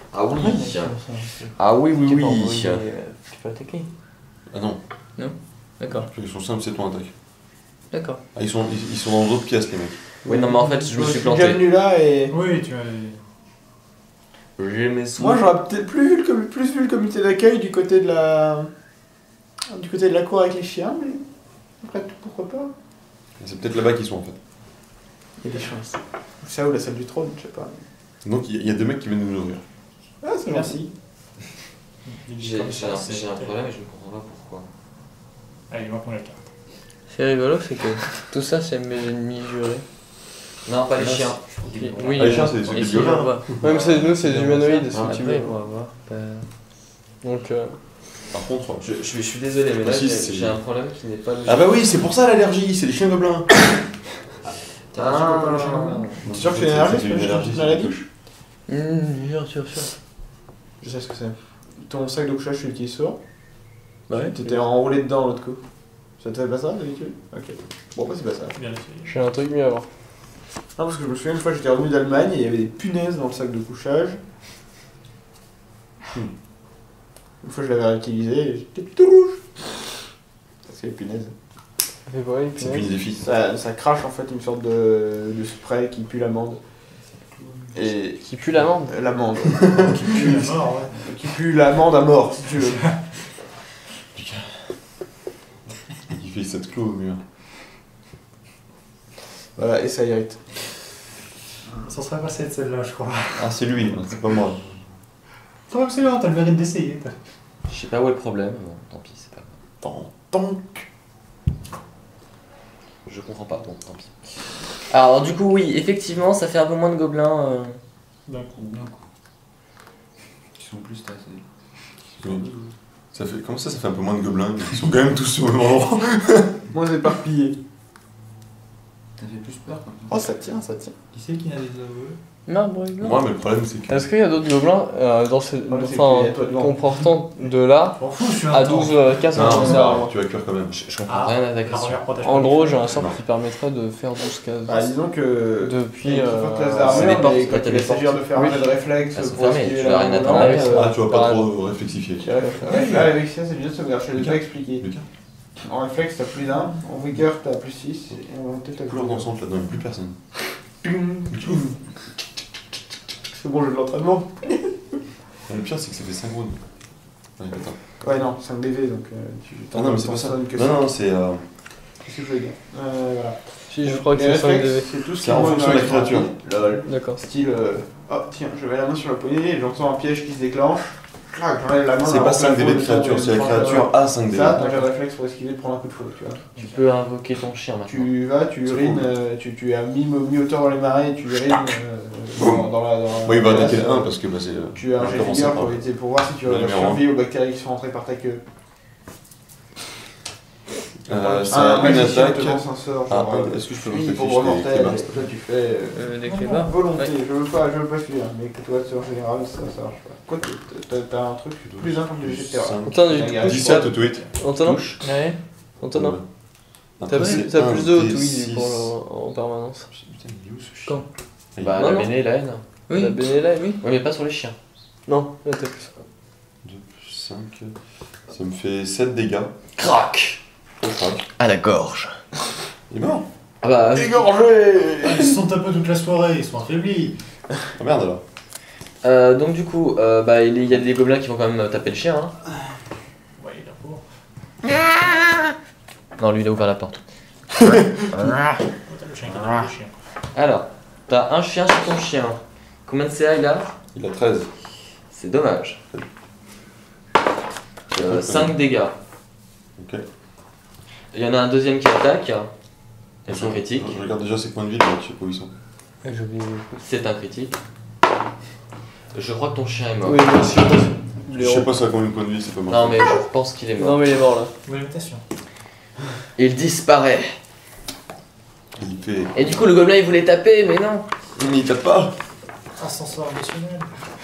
Ah oui. Ouais, mais Ah oui, oui, tu peux oui. envoyer, tu peux attaquer. Ah non, D'accord, ils sont simples, c'est toi attaque. d'accord. Ah, ils sont dans d'autres pièces, les mecs. Oui, non, mais en fait, je me suis suis planté. déjà venu là et. Oui, tu as. J'ai mes sous. Moi j'aurais peut-être plus vu le comité d'accueil du côté de la cour avec les chiens, mais après tout, pourquoi pas. C'est peut-être là-bas qu'ils sont en fait. Il y a des chances. Ça ou la salle du trône, je sais pas. Donc il y a deux mecs qui viennent de nous ouvrir. Ah c'est gentil. J'ai un problème et je ne comprends pas pourquoi. Allez, moi prendre la carte. C'est rigolo, c'est que tout ça, c'est mes ennemis jurés. Non, pas les Ah, chiens. Oui, Ah, les chiens, c'est des trucs de ici, biogènes. je vois. Même nous, c'est des humanoïdes, Ah, ce que tu après, veux. on va voir. Donc, Par contre. Je suis désolé, mais là, Aussi, c'est- j'ai un problème qui n'est pas logique. Ah bah oui, c'est pour ça l'allergie, c'est les chiens gobelins. Ah, T'es sûr que c'est une allergie, c'est pas juste une petite maladie? Sûr. Je sais ce que c'est. Ton sac de couchage, tu l'utilises souvent? Ouais. T'étais enroulé dedans l'autre coup. Ça te fait pas ça d'habitude? Ok. Bon, bah c'est pas ça. Bien essayé. j'ai un truc mieux à voir. Non, parce que je me souviens une fois j'étais revenu d'Allemagne et il y avait des punaises dans le sac de couchage. Une fois je l'avais réutilisé et j'étais tout rouge. Parce que les punaises. Ça fait quoi, une C'est punaise plus des filles. Ça crache en fait une sorte de spray qui pue l'amande. Et. Qui pue l'amande. L'amande. Qui pue la mort, ouais. Qui pue l'amande à mort si tu veux. Il fait 7 clous au mur. Voilà, et ça irrite. Ça serait passé de celle-là, je crois. Ah, c'est lui, c'est pas moi. Toi, absolument, t'as le mérite d'essayer. Je sais pas où est le problème. Bon, tant pis, c'est pas grave. Tant. Je comprends pas, bon, tant pis. Alors, du coup, oui, effectivement, ça fait un peu moins de gobelins. D'un coup. Qui sont plus tassés. Oui. Ça fait, comment ça fait un peu moins de gobelins? Ils sont quand même tous au même endroit. Moins éparpillé. Ça fait plus peur, quoi. Oh, ça tient, ça tient. Qui c'est qui a des aveux? Non, Moi, mais le problème, c'est que. Est-ce qu'il y a d'autres gobelins dans ce, problème, c'est enfin, qu'il y a toi devant. comportant de là Je m'en fous, je suis un à tank. 12 cases Non, ça mais sert à rien. tu vas cuire quand même. Je comprends rien à ta La question. première protège En pas gros, les j'ai un filles. sort Non. qui permettrait de faire 12 cases. Bah, disons que. Depuis. Une fois que c'est l'armure, des portes, mais c'est quand pas il des va s'agir de faire un Oui. jeu de réflexe Elles sont pour fermées, esquiver tu vas rien la attendre. main, Ah, tu vas pas trop réflexifier. Là, avec ça, c'est bien de sauvegarde. Je l'ai Lucas. déjà expliqué. Lucas, En réflexe, t'as plus 1. En vigueur, t'as plus 6. Et en volonté, t'as couleur plus dansante là-dedans, il n'y a plus personne. C'est bon, jeu de l'entraînement. Le pire, c'est que ça fait 5 rounds. Ouais, attends. Ouais, non, 5 DV, donc tu Ah non, mais c'est pas ça. t'en sonnes que Non, non, c'est. Qu'est-ce que je voulais dire Voilà. Si, je crois que Les c'est 5 réflexes, DV. c'est tout ce qui C'est en est fonction de la créature. Lol. D'accord. Style, oh tiens, je mets la main sur la poignée et j'entends un piège qui se déclenche. Clac, j'enlève la main. C'est pas 5 DV de créature, c'est la créature à 5 DV. Ça, t'as le réflexe pour esquiver de prendre un coup de feu, tu vois. Tu peux invoquer ton chien maintenant. Tu vas, tu C'est urines, cool. tu es à mi-hauteur dans les marais, tu urines dans la. Oui, il va dans la attaquer le glace, 1 parce que bah, c'est. Tu as un jet de commencer vigueur par- pour voir si tu le vas numéro survivre aux bactéries qui sont rentrées par ta queue. C'est une magicien attaque. te lance un sort, Ah, genre, est-ce que je peux oui, lancer pour fiche des mortel, clébards, et toi tu fais Des Non, clébards. volonté, Ouais. je veux pas celui-là, mais que toi en général ça marche pas. Quoi, t'as un truc plus simple que le jet de terrain. 5, Antonin, du coup, 17 au tweet. Antonin, Touche. Ouais. Antonin, Après, t'as c'est plus, t'as un plus de des tweets six. en permanence. Putain, il est où ce chien Quand Ah, il- Bah, Non, la non. béné et la haine. Oui. La Benella, oui. Oui, mais pas sur les chiens. Non, là t'as plus. 2 plus 5. Ça me fait 7 dégâts. Crac Au crack. à la gorge. Il est mort. Ah bah, Égorgé. Ils se sont tapés toute la soirée, ils sont affaiblis. Oh merde alors. donc du coup, bah, il y a des gobelins qui vont quand même taper le chien. Hein. Ouais, il est là pour. Non, lui, il a ouvert la porte. Oh, t'as le chien qui a le chien. Alors, t'as un chien sur ton chien. Combien de CA il a? Il a 13. C'est dommage. 5 dégâts. Ok. Il y en a un deuxième qui attaque. Et c'est critique. Je regarde déjà ses points de vie, là, je sais pas où ils sont. J'ai oublié. C'est un critique. Je crois que ton chien est mort. Oui, moi aussi. Je sais pas ça a combien de points de vie, c'est pas mort. Non, mais je pense qu'il est mort. Non, mais il est mort là. Bonne imitation. Il disparaît. Il fait. Et du coup, le gobelin il voulait taper, mais non. Mais il tape pas. Ascenseur émotionnel.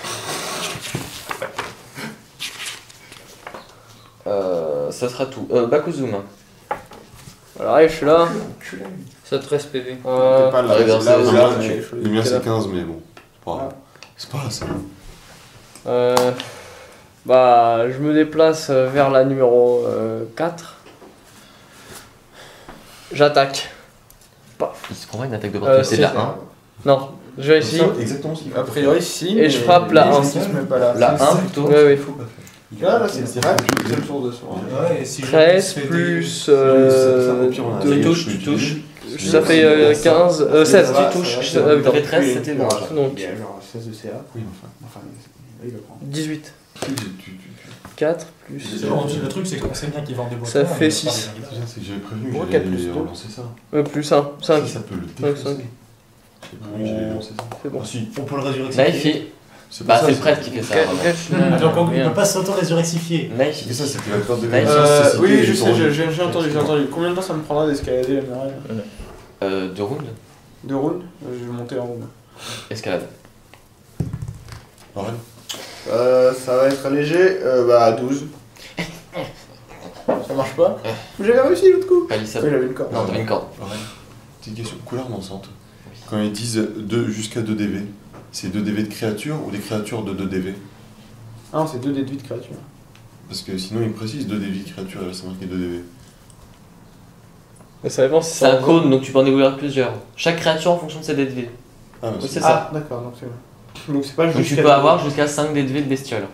Ça sera tout. Bakuzum. Alors, allez, je suis là. Ça te reste PV. T'es pas là, regarde, c'est là c'est où là, on tu- est. Le mien c'est 15, mais bon. C'est pas grave. C'est pas ça. Bah, je me déplace vers la numéro 4. J'attaque. Il se prendra une attaque d'opportunité de la 1. Non, je vais ici. Exactement ce qu'il faut. A priori, si. Et je frappe la 1. Qui se met pas là. La 1 plutôt. Ouais, oui. Là, c'est direct. C'est le tour de soin. Ouais, et si 13 plus Tu touches, tu touches. ça fait 15, 16. Tu touches. Ça fait 13, c'était bon. Donc. Il y a genre 16 de CA. Oui, Enfin, il le prend. 18. enfin. 4 plus. Le truc, c'est qu'on sait bien qu'ils vendent des boîtes. Ça fait 6. C'est que j'avais prévenu Bon, que 4 j'allais plus 2. relancer ça. Plus 1. 5. Ça peut le cinq. défoncer. J'ai prévenu que j'allais lancer ça. C'est bon. Ah, si. On peut le résurrectifier. Naïfi. C'est Bah, pas c'est ça, le prêtre qui fait ça. vraiment. Donc il ne peut pas s'auto-résurrectifier. Naïfi. C'est ça, c'était la peur de Naïf. Oui, je sais, j'ai entendu. Combien de temps ça me prendra d'escalader la muraille 2 rounds. 2 rounds. Je vais monter en round. Escalade. Ça va être léger. 12. Ça marche pas. J'avais réussi l'autre coup. Palissade. Oui, j'avais une corde. Non, t'avais une corde. Petite question, couleur dansante. Quand ils disent jusqu'à 2 DV, c'est 2 DV de créatures ou des créatures de 2 DV? Ah non, c'est 2 déduits de créatures. Parce que sinon ils précisent 2 DV de créatures et là c'est marqué 2 DV. Mais ça dépend si C'est un cône, donc tu peux en découvrir plusieurs. Chaque créature en fonction de ses DV. Ah, Oui, c'est c'est ça. Ah, d'accord, donc c'est bon. Donc c'est pas Donc tu jusqu'à peux deux. avoir jusqu'à 5 DV de bestioles.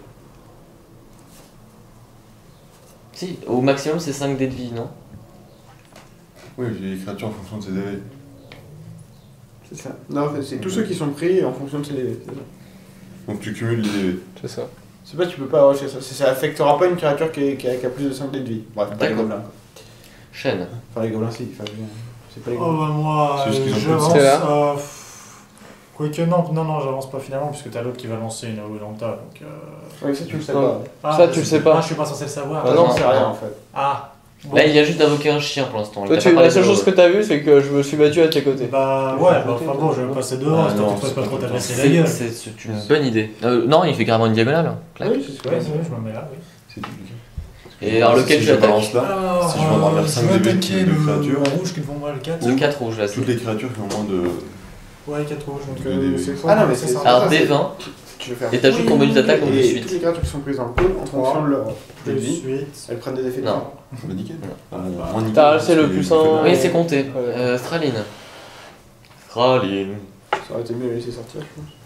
Si, au maximum c'est 5 DV, non? Oui, j'ai les créatures en fonction de ses DV. C'est ça. Non, en fait, c'est tous ceux qui sont pris en fonction de ces DV. c'est ça. Donc tu cumules les DV. C'est ça. C'est pas, tu peux pas, ouais, c'est ça. Ça affectera pas une créature qui a plus de 5 dés de vie. Bref, pas les D'accord. gobelins. Quoi. Chaîne. Enfin, les gobelins, si. Enfin, je veux dire, c'est pas les Oh gobelins. bah moi, C'est juste qu'ils ont j'avance. plus de là. Quoique non, j'avance pas finalement, puisque t'as l'autre qui va lancer une Aulanta. Donc, Oui, ça, tu le sais Non. pas. Ça, tu le sais pas. Ah, je suis pas censé le savoir. Ah non, c'est rien en fait. Ah. Bon. Là il vient juste d'invoquer un chien pour l'instant. Toi, la seule chose que t'as vu, c'est que je me suis battu à tes côtés. Bah ouais, bah, enfin bon, je vais me passer dehors, Ah, histoire non, que tu fasses c'est pas trop pas t'agresser la C'est gueule. c'est une bonne idée. Non, il fait carrément une diagonale. Clac. Oui, c'est Ouais, c'est vrai, je me mets là, oui. C'est dupliqué. Et alors lequel si tu je attaques? balance là, Alors, si je veux en avoir 5 je vais DV attaquer de le créatures, rouge qui me font mal 4. Le 4 rouge là. toutes les créatures qui ont moins de. Ouais, 4 rouges, donc Le c'est c'est Ah non, mais c'est ça. Alors D20 Tu veux faire. et t'ajoutes ton bonus d'attaque donc de Et suite. toutes les créatures qui sont prises dans le cône, en fonction de leur dé de de vie, suite. elles prennent des effets Non. différents. Bah nickel. Non. Ah, moins nickel. T'as c'est le parce plus que- un. Oui, c'est compté. Ouais. Straline. Straline. Ça aurait été mieux de les laisser sortir, je pense.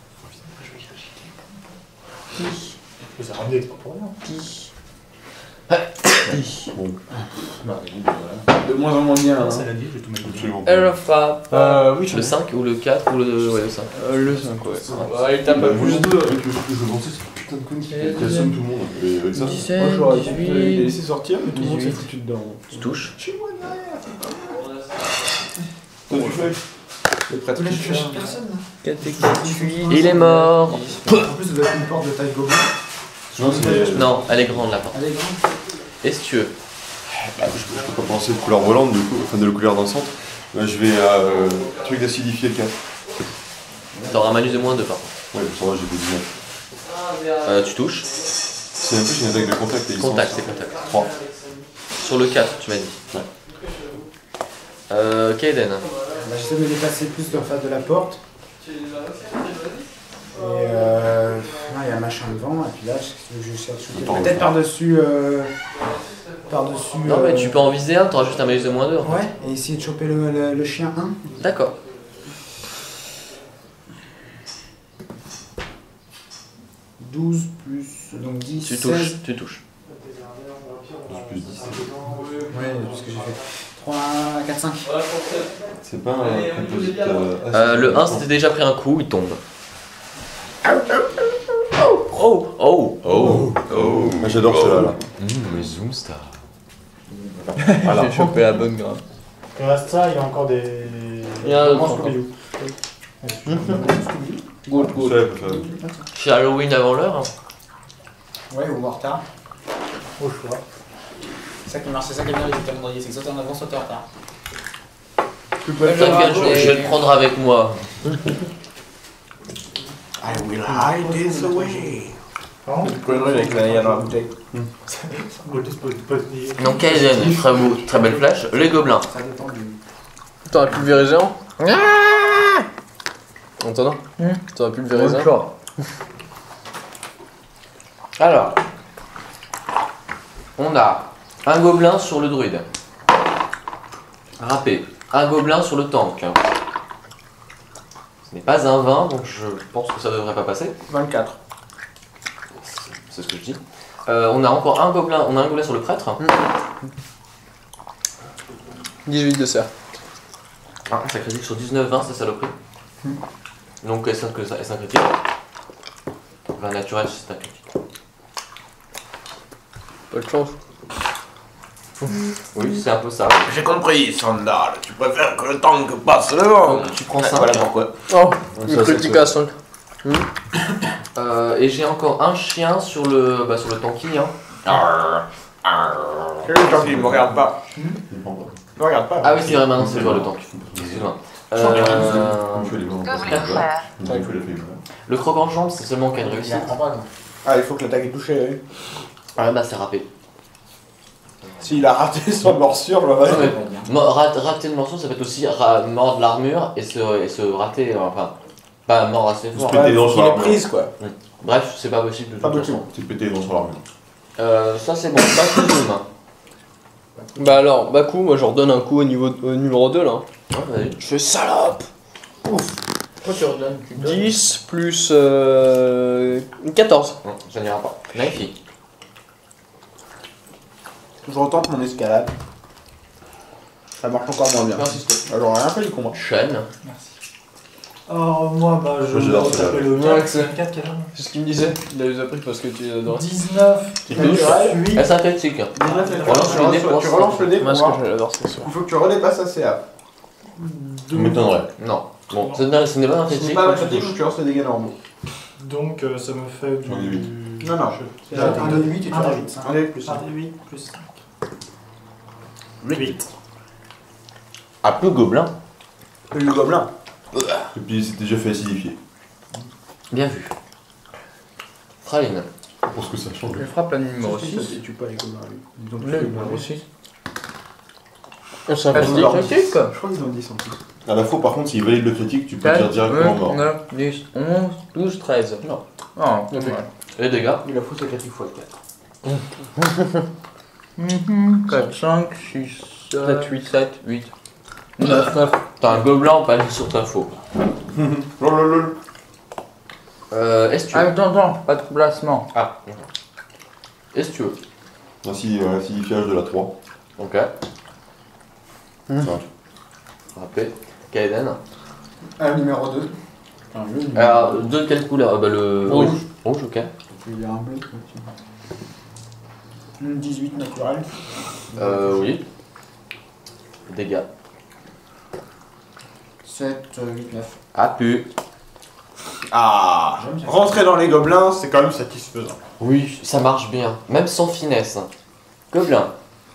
Ça ramené, c'est pas pour rien. Bon. De moins en moins bien. Ah, Hein. ça l'a dit, je vais tout mettre. Absolument. Elle frappe. Oui, Le 5 ou le 4 ou le. Ouais, le 5. Le 5, ouais. Ouais, il tape Bah, pas vous plus. les deux, avec le jeu que je pensais, c'est putain de con qui assomme tout le monde. Et avec ça, 17, Moi, j'aurais pu les 18. laisser sortir, mais tout le monde s'est 18. foutu dedans. Tu touches. Toi, tu fais. Le prêtre qui fait. personne. 4 et 4, 8. Il est mort. En plus, ça doit être une porte de taille gobelin. non, c'est. Non, elle est grande la porte. Allez, grand. Estueux. Bah, je peux pas penser de couleur volante du coup, enfin de la couleur dansante. Là, je vais truc d'acidifier le 4. T'auras un malus de moins 2 par contre. Ouais, ça va, j'ai des 19. Tu touches. C'est un peu une attaque de contact et Contact, c'est contact. 3. Sur le 4, tu m'as dit. Ouais. Kaeden. Bah, j'essaie de me déplacer plus en face de la porte. Et là, il y a un machin devant, et puis là, je cherche peut-être par-dessus. Par-dessus. Non, mais tu peux en viser un, t'auras juste un malus de moins 2. Ouais, et essayer de choper le chien 1. D'accord. « 12 plus. Donc 10. Tu 16. touches, tu touches. Plus 10. Ouais, parce que j'ai fait 3, 4, 5. C'est pas un composite. Le 1 c'était déjà pris un coup, il tombe. Oh, oh, oh, oh. Ah, j'adore celle-là. Là. Le Zoomstar. J'ai chopé la bonne grave. Il reste ça, il y a encore des. Il y en a d'autres Mange encore. Scooby-Doo. Good, good. Celle-là, elle peut faire. Chez Halloween avant l'heure. Ouais, ou en retard. Au choix. C'est ça qui marche, c'est ça qui est bien les calendriers, c'est que soit t'es en avance, soit t'es en retard. T'inquiète, je vais le prendre avec moi. I will hide this away. Pardon Avec la dans la bouteille. Donc Kaeden, très belle flèche. Les gobelins. Ça dépend du. T'aurais pu le virer géant Antonin T'aurais pu le virer géant Alors, on a un gobelin sur le druide. Râpé. Un gobelin sur le tank. Ce n'est pas un 20, donc je pense que ça devrait pas passer. 24. C'est ce que je dis. On a encore un gobelin, on a un gobelin sur le prêtre. 18 de serre. Ah, ça critique sur 19-20, c'est saloperie. Donc est-ce que ça est un critique? Un naturel, c'est un critique. Pas de chance. Oui, c'est un peu ça. J'ai compris, Sandal. Tu préfères que le tank passe devant. Donc, tu prends 5. Voilà pourquoi. Oh, Ça, une critique à 5. Et j'ai encore un chien sur le tanky. Hein. Quel est le tank? Il me regarde pas. Je Me regarde pas. Ah oui, c'est vrai, maintenant c'est joueur le tank. Excuse-moi. Le croc en jambe, c'est seulement qu'une réussite. Ah, il faut que l'attaque est touchée, oui. Ah bah c'est râpé. S'il a raté son morsure, bah Non, ouais. mais rater le morceau, ça peut être aussi mordre l'armure et se rater, enfin, pas mordre assez fort. péter les dents sur Il est l'armure. prise, quoi. Bref, c'est pas possible de Pas toute possible. façon. C'est pété les dents sur l'armure. Ça c'est bon, pas de zoom. Bah alors, Baku, moi je redonne un coup au numéro 2 là. Ouais, vas-y. Je fais salope. Pourquoi tu redonnes? 10 plus 14. Non, ça n'ira pas. Magnifique. Je retente mon escalade. Ça marche encore moins bien. Persiste. Alors, rien fait du combat. Chaîne. Alors, moi, bah, je Moi, j'adore vais celui-là. taper le Ouais, 4. c'est- 4 quel âge C'est ce qu'il me disait. Il a les appris parce que tu adores. 19. Tu touches. Naturel. 8. Elle synthétique. Relance le dé pour tu relances le dé pour Moi, ce que voir. j'adore, c'est sûr. Il faut que tu redépasses ta CA. Ça m'étonnerait. Non. Bon, ce n'est pas un Si critique. c'est pas un faut que tu critique, touches. tu lances les dégâts normaux. Donc, ça me fait du. J'en ai 8. Non, non. C'est un de 8 et tu Un de rajoutes 5. Allez, plus 1 des 8 plus 5. 8. Ah, plus gobelin. le gobelin. Et puis c'est déjà fait acidifier. Bien vu. Fraline. Pour ce que ça change. Je frappe la numéro Ça 6. tue pas les gobelins, lui. Ils ont tous Le les numéro gobelins. 6. C'est un Elles ont leur critique. 10. Je crois qu'ils ont 10 en plus. À la fois, par contre, s'il valide le critique, tu peux dire 4, directement mort. 9, 10, 11, 12, 13. Non. Non, Ok. voilà. Les dégâts. Il a foutu critique x4. 4, 5, 6, 7, 8, 7, 8. 9. T'as un gobelin pas sur ta faux. Lololol. Est-ce que tu Attends, pas de placement. Ah. Est-ce que tu veux Acidifiage de la 3. Ok. 5. Rappelez. Kaeden. Un numéro 2. Enfin, le numéro Alors, de quelle couleur le Rouge. Rouge, ok. Il y a un bleu. quoi, tiens. 18 naturel. Oui. Dégâts. 7, 8, 9. Ah, pu. Ah, J'aime bien. rentrer dans les gobelins, c'est quand même satisfaisant. Oui, ça marche bien. Même sans finesse. Gobelin.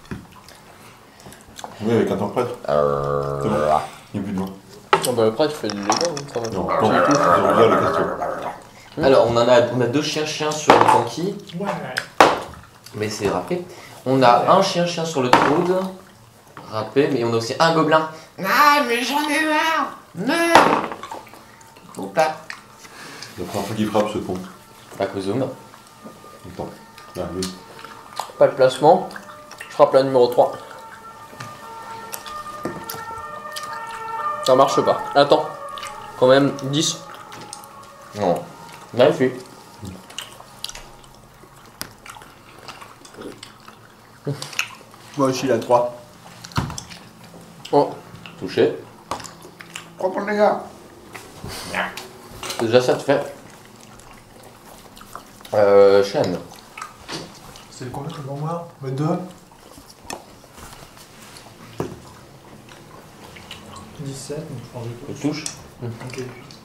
Oui, avec un temps prêtre. C'est bon. Il n'y a plus de loin. Ah bah après tu fais du dégât, ça va. Non, non, je regarde les questions. Alors, on a deux chiens sur le tanky. Ouais. Mais c'est râpé. On a un chien sur le Troud. Râpé, mais on a aussi un gobelin. Ah, mais j'en ai marre. Non. Hop là. La première fois qu'il frappe, ce con. Bakozoom. Attends. Ah, oui. Pas de placement. Je frappe la numéro 3. Ça marche pas. Attends. Quand même 10. Non. Magnifique. Moi aussi, la 3. Oh. Touché. Prends ton dégât. Déjà ça te fait. Chaîne. C'est combien devant moi 2. 17, donc je prends Tu 2 touches. Ok.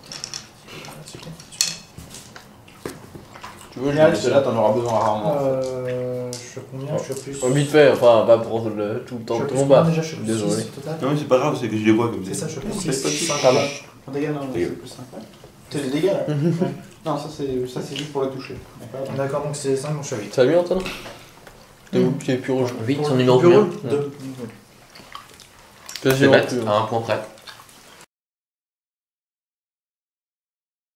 Tu veux, Génial, celle-là, t'en auras besoin rarement. Je suis à combien? Je suis à plus. Vite fait, enfin pas pour tout le temps Je de suis à combat. plus. Déjà, je suis à plus Désolé. 6 total. Non, mais c'est pas grave, c'est que je les vois comme C'est ça, je suis à plus C'est 6. pas Ça marche. En dégâts, non, c'est plus 5. C'est les dégâts, là. Non, ça c'est juste pour le toucher. D'accord. D'accord, donc c'est 5, donc je suis à 8. Salut Antoine. T'es où? Tu es plus rouge. 8, son numéro combien? 2. C'est bête, à un point près.